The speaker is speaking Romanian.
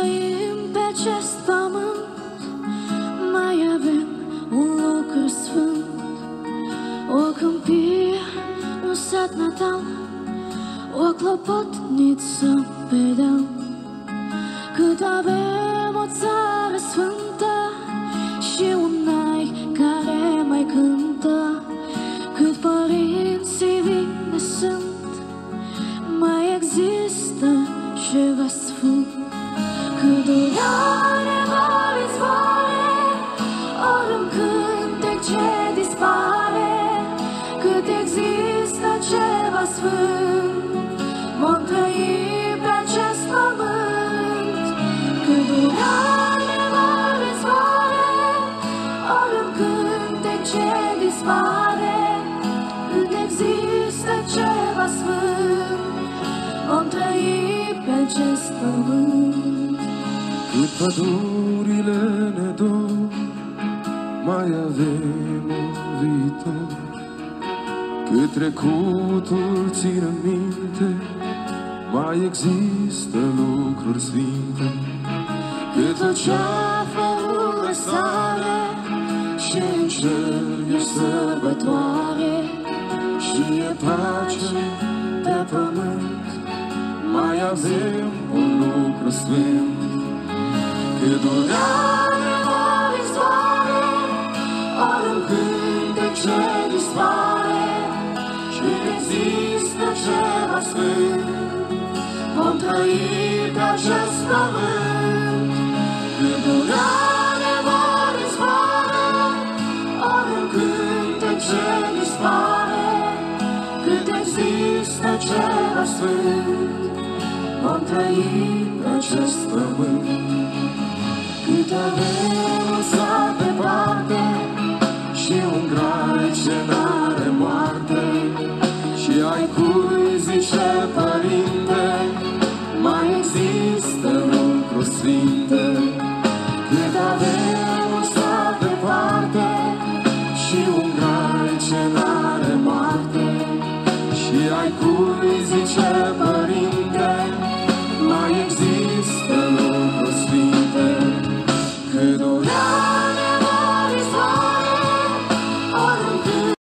trăim pe acest pământ, mai avem un lucru sfânt. O câmpie, un sat natal, o clopotniță pe deal. Cât avem o țară sfântă și un nai care mai cântă, cât părinții vine sunt, mai există ceva sfânt. Cât durare vor izvoare, ori în cântec ce dispare, cât există ceva sfânt, vom trăi pe acest pământ. Cât durare vor izvoare, ori în cântec ce dispare, cât există ceva sfânt, vom trăi pe acest pământ. Cât pădurile ne dor, mai avem un viitor. Cât trecutul ține minte, mai există lucruri sfinte. Cât o ceafă nu răsare și în cer e sărbătoare și e pace pe pământ, mai avem un lucru sfânt. Cât durare vor izvoare, ori în cântec ce dispare, și există ceva sfânt, vom trăi pe acest pământ. Cât durare vor izvoare, ori în cântec ce dispare, cât există ceva sfânt, vom trăi pe acest pământ. Cât avem un sat departe și un grai ce n-are moarte, și ai cui zice părinte, mai există lucruri sfinte.